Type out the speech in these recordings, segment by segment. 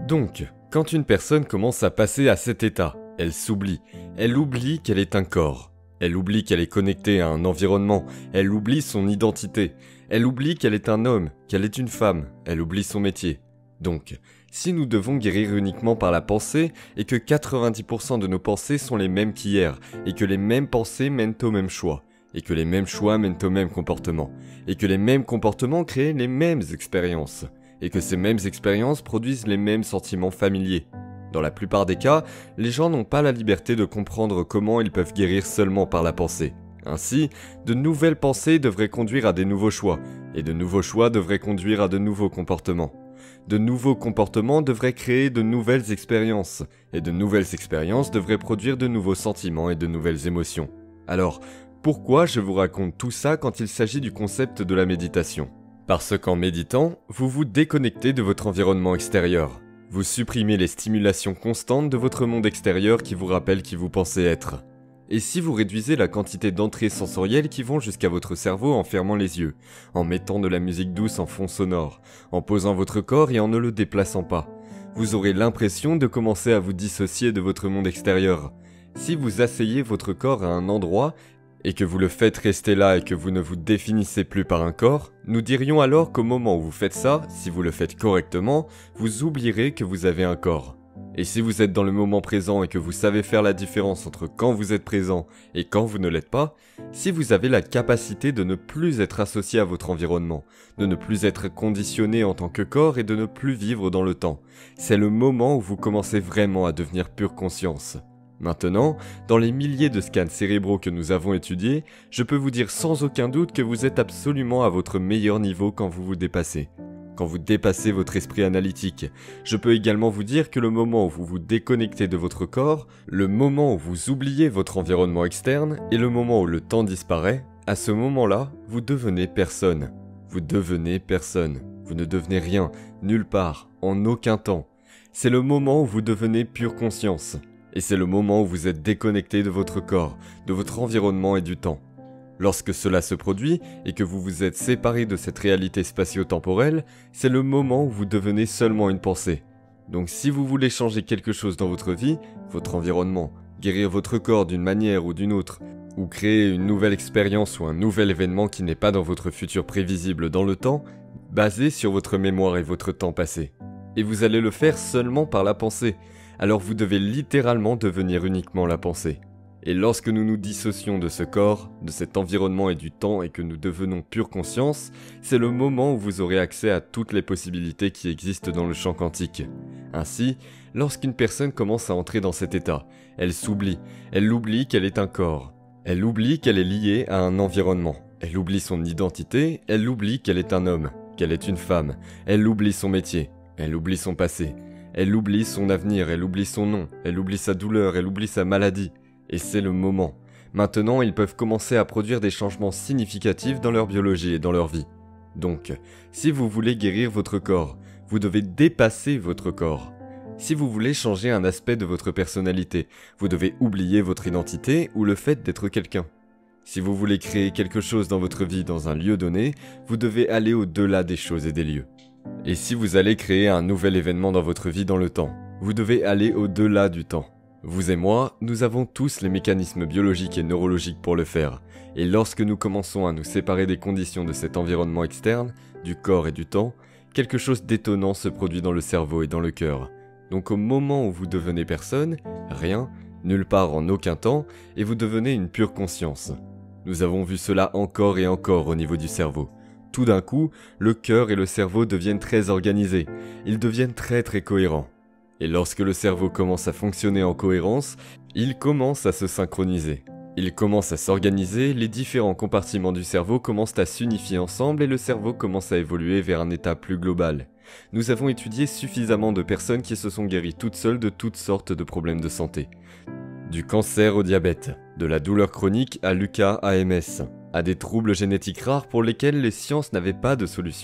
Donc, quand une personne commence à passer à cet état, elle s'oublie. Elle oublie qu'elle est un corps. Elle oublie qu'elle est connectée à un environnement. Elle oublie son identité. Elle oublie qu'elle est un homme, qu'elle est une femme. Elle oublie son métier. Donc, si nous devons guérir uniquement par la pensée, et que 90% de nos pensées sont les mêmes qu'hier, et que les mêmes pensées mènent aux mêmes choix, et que les mêmes choix mènent aux mêmes comportements, et que les mêmes comportements créent les mêmes expériences, et que ces mêmes expériences produisent les mêmes sentiments familiers. Dans la plupart des cas, les gens n'ont pas la liberté de comprendre comment ils peuvent guérir seulement par la pensée. Ainsi, de nouvelles pensées devraient conduire à des nouveaux choix, et de nouveaux choix devraient conduire à de nouveaux comportements. De nouveaux comportements devraient créer de nouvelles expériences, et de nouvelles expériences devraient produire de nouveaux sentiments et de nouvelles émotions. Alors, pourquoi je vous raconte tout ça quand il s'agit du concept de la méditation ? Parce qu'en méditant, vous vous déconnectez de votre environnement extérieur. Vous supprimez les stimulations constantes de votre monde extérieur qui vous rappellent qui vous pensez être. Et si vous réduisez la quantité d'entrées sensorielles qui vont jusqu'à votre cerveau en fermant les yeux, en mettant de la musique douce en fond sonore, en posant votre corps et en ne le déplaçant pas, vous aurez l'impression de commencer à vous dissocier de votre monde extérieur. Si vous asseyez votre corps à un endroit et que vous le faites rester là et que vous ne vous définissez plus par un corps, nous dirions alors qu'au moment où vous faites ça, si vous le faites correctement, vous oublierez que vous avez un corps. Et si vous êtes dans le moment présent et que vous savez faire la différence entre quand vous êtes présent et quand vous ne l'êtes pas, si vous avez la capacité de ne plus être associé à votre environnement, de ne plus être conditionné en tant que corps et de ne plus vivre dans le temps, c'est le moment où vous commencez vraiment à devenir pure conscience. Maintenant, dans les milliers de scans cérébraux que nous avons étudiés, je peux vous dire sans aucun doute que vous êtes absolument à votre meilleur niveau quand vous vous dépassez. Quand vous dépassez votre esprit analytique. Je peux également vous dire que le moment où vous vous déconnectez de votre corps, le moment où vous oubliez votre environnement externe et le moment où le temps disparaît, à ce moment-là, vous devenez personne. Vous devenez personne. Vous ne devenez rien, nulle part, en aucun temps. C'est le moment où vous devenez pure conscience. Et c'est le moment où vous êtes déconnecté de votre corps, de votre environnement et du temps. Lorsque cela se produit et que vous vous êtes séparé de cette réalité spatio-temporelle, c'est le moment où vous devenez seulement une pensée. Donc si vous voulez changer quelque chose dans votre vie, votre environnement, guérir votre corps d'une manière ou d'une autre, ou créer une nouvelle expérience ou un nouvel événement qui n'est pas dans votre futur prévisible dans le temps, basé sur votre mémoire et votre temps passé. Et vous allez le faire seulement par la pensée. Alors vous devez littéralement devenir uniquement la pensée. Et lorsque nous nous dissocions de ce corps, de cet environnement et du temps et que nous devenons pure conscience, c'est le moment où vous aurez accès à toutes les possibilités qui existent dans le champ quantique. Ainsi, lorsqu'une personne commence à entrer dans cet état, elle s'oublie, elle oublie qu'elle est un corps, elle oublie qu'elle est liée à un environnement, elle oublie son identité, elle oublie qu'elle est un homme, qu'elle est une femme, elle oublie son métier, elle oublie son passé, elle oublie son avenir, elle oublie son nom, elle oublie sa douleur, elle oublie sa maladie. Et c'est le moment. Maintenant, ils peuvent commencer à produire des changements significatifs dans leur biologie et dans leur vie. Donc, si vous voulez guérir votre corps, vous devez dépasser votre corps. Si vous voulez changer un aspect de votre personnalité, vous devez oublier votre identité ou le fait d'être quelqu'un. Si vous voulez créer quelque chose dans votre vie dans un lieu donné, vous devez aller au-delà des choses et des lieux. Et si vous allez créer un nouvel événement dans votre vie dans le temps, vous devez aller au-delà du temps. Vous et moi, nous avons tous les mécanismes biologiques et neurologiques pour le faire, et lorsque nous commençons à nous séparer des conditions de cet environnement externe, du corps et du temps, quelque chose d'étonnant se produit dans le cerveau et dans le cœur. Donc au moment où vous devenez personne, rien, nulle part en aucun temps, et vous devenez une pure conscience. Nous avons vu cela encore et encore au niveau du cerveau. Tout d'un coup, le cœur et le cerveau deviennent très organisés, ils deviennent très cohérents. Et lorsque le cerveau commence à fonctionner en cohérence, il commence à se synchroniser. Il commence à s'organiser, les différents compartiments du cerveau commencent à s'unifier ensemble et le cerveau commence à évoluer vers un état plus global. Nous avons étudié suffisamment de personnes qui se sont guéries toutes seules de toutes sortes de problèmes de santé. Du cancer au diabète, de la douleur chronique à l'UCA-AMS, à des troubles génétiques rares pour lesquels les sciences n'avaient pas de solution.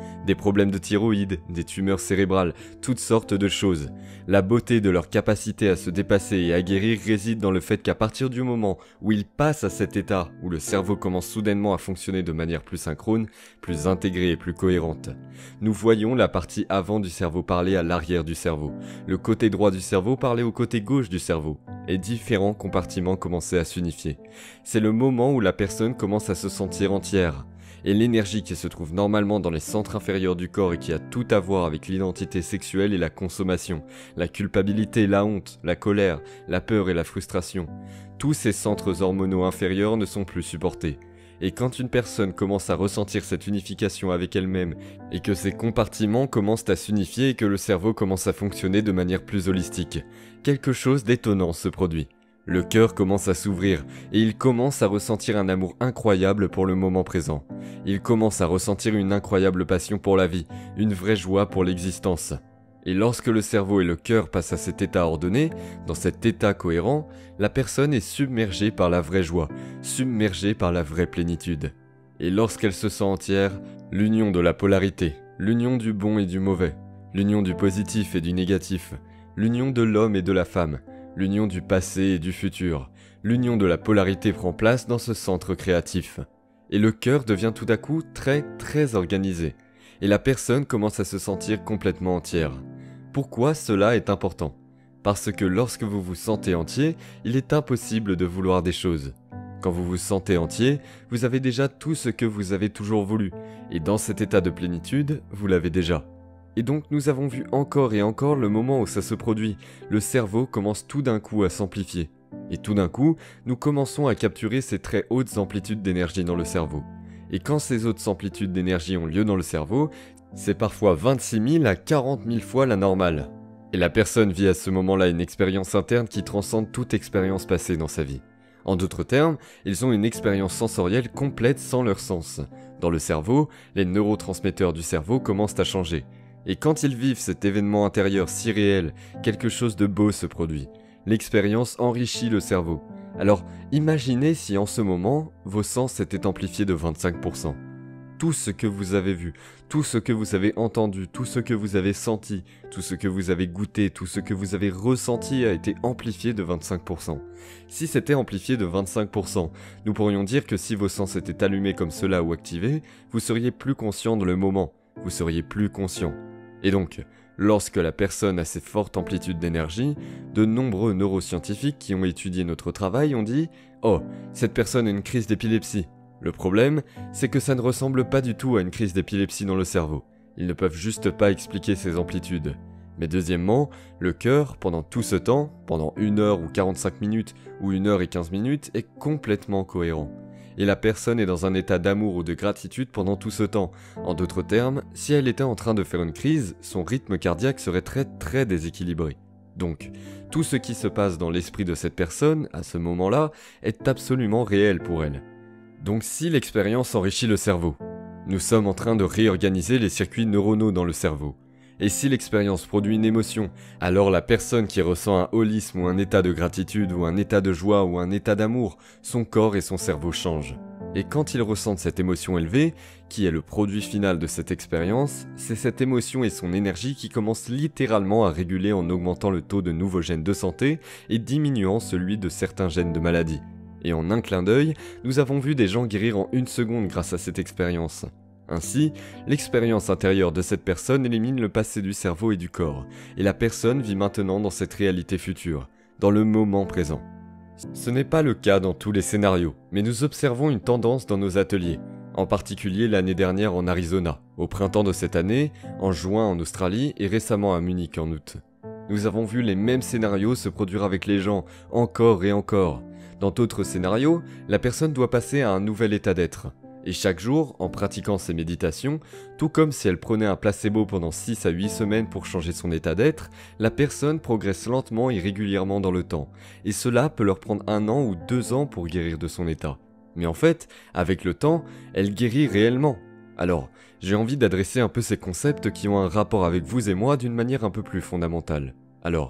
Des problèmes de thyroïde, des tumeurs cérébrales, toutes sortes de choses. La beauté de leur capacité à se dépasser et à guérir réside dans le fait qu'à partir du moment où ils passent à cet état, où le cerveau commence soudainement à fonctionner de manière plus synchrone, plus intégrée et plus cohérente. Nous voyons la partie avant du cerveau parler à l'arrière du cerveau, le côté droit du cerveau parler au côté gauche du cerveau, et différents compartiments commencer à s'unifier. C'est le moment où la personne commence à se sentir entière. Et l'énergie qui se trouve normalement dans les centres inférieurs du corps et qui a tout à voir avec l'identité sexuelle et la consommation, la culpabilité, la honte, la colère, la peur et la frustration. Tous ces centres hormonaux inférieurs ne sont plus supportés. Et quand une personne commence à ressentir cette unification avec elle-même, et que ses compartiments commencent à s'unifier et que le cerveau commence à fonctionner de manière plus holistique, quelque chose d'étonnant se produit. Le cœur commence à s'ouvrir et il commence à ressentir un amour incroyable pour le moment présent. Il commence à ressentir une incroyable passion pour la vie, une vraie joie pour l'existence. Et lorsque le cerveau et le cœur passent à cet état ordonné, dans cet état cohérent, la personne est submergée par la vraie joie, submergée par la vraie plénitude. Et lorsqu'elle se sent entière, l'union de la polarité, l'union du bon et du mauvais, l'union du positif et du négatif, l'union de l'homme et de la femme, l'union du passé et du futur, l'union de la polarité prend place dans ce centre créatif. Et le cœur devient tout à coup très organisé. Et la personne commence à se sentir complètement entière. Pourquoi cela est important ? Parce que lorsque vous vous sentez entier, il est impossible de vouloir des choses. Quand vous vous sentez entier, vous avez déjà tout ce que vous avez toujours voulu. Et dans cet état de plénitude, vous l'avez déjà. Et donc nous avons vu encore et encore le moment où ça se produit. Le cerveau commence tout d'un coup à s'amplifier. Et tout d'un coup, nous commençons à capturer ces très hautes amplitudes d'énergie dans le cerveau. Et quand ces hautes amplitudes d'énergie ont lieu dans le cerveau, c'est parfois 26 000 à 40 000 fois la normale. Et la personne vit à ce moment-là une expérience interne qui transcende toute expérience passée dans sa vie. En d'autres termes, ils ont une expérience sensorielle complète sans leur sens. Dans le cerveau, les neurotransmetteurs du cerveau commencent à changer. Et quand ils vivent cet événement intérieur si réel, quelque chose de beau se produit. L'expérience enrichit le cerveau. Alors, imaginez si en ce moment, vos sens s'étaient amplifiés de 25%. Tout ce que vous avez vu, tout ce que vous avez entendu, tout ce que vous avez senti, tout ce que vous avez goûté, tout ce que vous avez ressenti a été amplifié de 25%. Si c'était amplifié de 25%, nous pourrions dire que si vos sens étaient allumés comme cela ou activés, vous seriez plus conscient dans le moment, vous seriez plus conscient. Et donc, lorsque la personne a ces fortes amplitudes d'énergie, de nombreux neuroscientifiques qui ont étudié notre travail ont dit « Oh, cette personne a une crise d'épilepsie ». Le problème, c'est que ça ne ressemble pas du tout à une crise d'épilepsie dans le cerveau. Ils ne peuvent juste pas expliquer ces amplitudes. Mais deuxièmement, le cœur, pendant tout ce temps, pendant 1 heure ou 45 minutes ou 1 heure et 15 minutes, est complètement cohérent. Et la personne est dans un état d'amour ou de gratitude pendant tout ce temps. En d'autres termes, si elle était en train de faire une crise, son rythme cardiaque serait très déséquilibré. Donc, tout ce qui se passe dans l'esprit de cette personne, à ce moment-là, est absolument réel pour elle. Donc si l'expérience enrichit le cerveau, nous sommes en train de réorganiser les circuits neuronaux dans le cerveau. Et si l'expérience produit une émotion, alors la personne qui ressent un holisme ou un état de gratitude ou un état de joie ou un état d'amour, son corps et son cerveau changent. Et quand ils ressentent cette émotion élevée, qui est le produit final de cette expérience, c'est cette émotion et son énergie qui commencent littéralement à réguler en augmentant le taux de nouveaux gènes de santé et diminuant celui de certains gènes de maladie. Et en un clin d'œil, nous avons vu des gens guérir en 1 seconde grâce à cette expérience. Ainsi, l'expérience intérieure de cette personne élimine le passé du cerveau et du corps, et la personne vit maintenant dans cette réalité future, dans le moment présent. Ce n'est pas le cas dans tous les scénarios, mais nous observons une tendance dans nos ateliers, en particulier l'année dernière en Arizona, au printemps de cette année, en juin en Australie et récemment à Munich en août. Nous avons vu les mêmes scénarios se produire avec les gens, encore et encore. Dans d'autres scénarios, la personne doit passer à un nouvel état d'être. Et chaque jour, en pratiquant ces méditations, tout comme si elle prenait un placebo pendant 6 à 8 semaines pour changer son état d'être, la personne progresse lentement et régulièrement dans le temps. Et cela peut leur prendre 1 an ou 2 ans pour guérir de son état. Mais en fait, avec le temps, elle guérit réellement. Alors, j'ai envie d'adresser un peu ces concepts qui ont un rapport avec vous et moi d'une manière un peu plus fondamentale. Alors,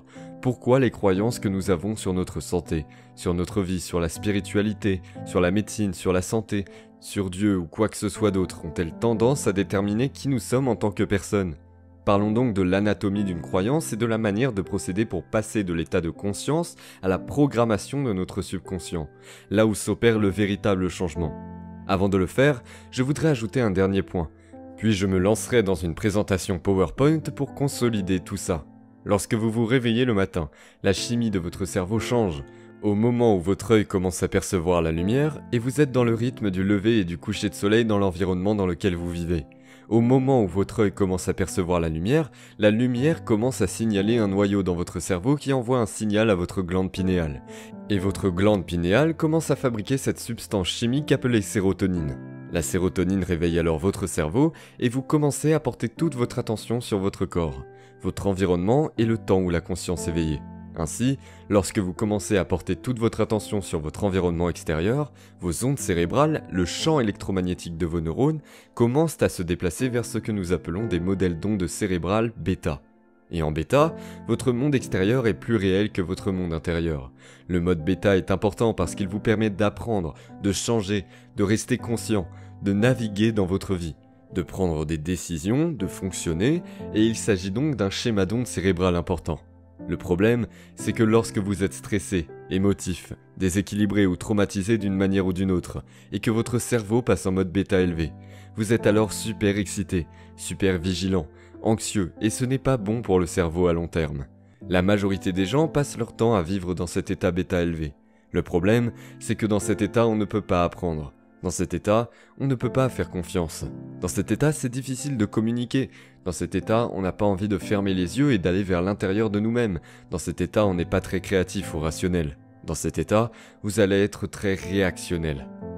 pourquoi les croyances que nous avons sur notre santé, sur notre vie, sur la spiritualité, sur la médecine, sur la santé, sur Dieu ou quoi que ce soit d'autre ont-elles tendance à déterminer qui nous sommes en tant que personne ? Parlons donc de l'anatomie d'une croyance et de la manière de procéder pour passer de l'état de conscience à la programmation de notre subconscient, là où s'opère le véritable changement. Avant de le faire, je voudrais ajouter un dernier point, puis je me lancerai dans une présentation PowerPoint pour consolider tout ça. Lorsque vous vous réveillez le matin, la chimie de votre cerveau change. Au moment où votre œil commence à percevoir la lumière, et vous êtes dans le rythme du lever et du coucher de soleil dans l'environnement dans lequel vous vivez. Au moment où votre œil commence à percevoir la lumière commence à signaler un noyau dans votre cerveau qui envoie un signal à votre glande pinéale. Et votre glande pinéale commence à fabriquer cette substance chimique appelée sérotonine. La sérotonine réveille alors votre cerveau et vous commencez à porter toute votre attention sur votre corps, votre environnement et le temps où la conscience est éveillée. Ainsi, lorsque vous commencez à porter toute votre attention sur votre environnement extérieur, vos ondes cérébrales, le champ électromagnétique de vos neurones, commencent à se déplacer vers ce que nous appelons des modèles d'ondes cérébrales bêta. Et en bêta, votre monde extérieur est plus réel que votre monde intérieur. Le mode bêta est important parce qu'il vous permet d'apprendre, de changer, de rester conscient, de naviguer dans votre vie, de prendre des décisions, de fonctionner, et il s'agit donc d'un schéma d'ondes cérébrales important. Le problème, c'est que lorsque vous êtes stressé, émotif, déséquilibré ou traumatisé d'une manière ou d'une autre, et que votre cerveau passe en mode bêta élevé, vous êtes alors super excité, super vigilant, anxieux, et ce n'est pas bon pour le cerveau à long terme. La majorité des gens passent leur temps à vivre dans cet état bêta élevé. Le problème, c'est que dans cet état, on ne peut pas apprendre. Dans cet état, on ne peut pas faire confiance. Dans cet état, c'est difficile de communiquer. Dans cet état, on n'a pas envie de fermer les yeux et d'aller vers l'intérieur de nous-mêmes. Dans cet état, on n'est pas très créatif ou rationnel. Dans cet état, vous allez être très réactionnel.